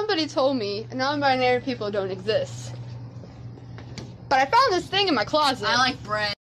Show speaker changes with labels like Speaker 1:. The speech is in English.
Speaker 1: somebody told me non-binary people don't exist. But I found this thing in my closet.
Speaker 2: I like bread.